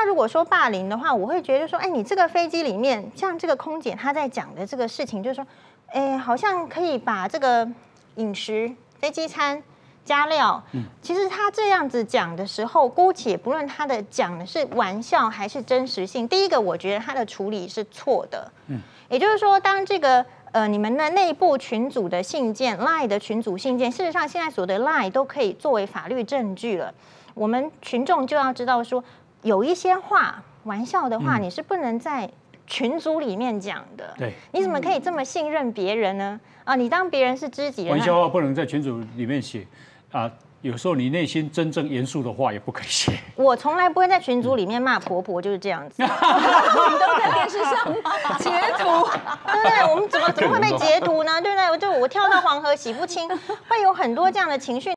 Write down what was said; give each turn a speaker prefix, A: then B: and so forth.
A: 那如果说霸凌的话，我会觉得说，哎，你这个飞机里面，像这个空姐她在讲的这个事情，就是说，哎，好像可以把这个饮食飞机餐加料。其实她这样子讲的时候，姑且不论她的讲的是玩笑还是真实性，第一个我觉得她的处理是错的。也就是说，当这个你们的内部群组的信件 ，LINE 的群组信件，事实上现在所有的 LINE 都可以作为法律证据了。我们群众就要知道说，有一些话，玩笑的话，你是不能在群组里面讲的。
B: 对，
A: 你怎么可以这么信任别人呢？啊，你当别人是知己人，
B: 玩笑话不能在群组里面写啊。有时候你内心真正严肃的话也不可以写。
A: 我从来不会在群组里面骂婆婆，就是这样子。
C: 你都在电视上截图，
A: 对不对？我们怎么会被截图呢？对不对？我跳到黄河洗不清，会有很多这样的情绪。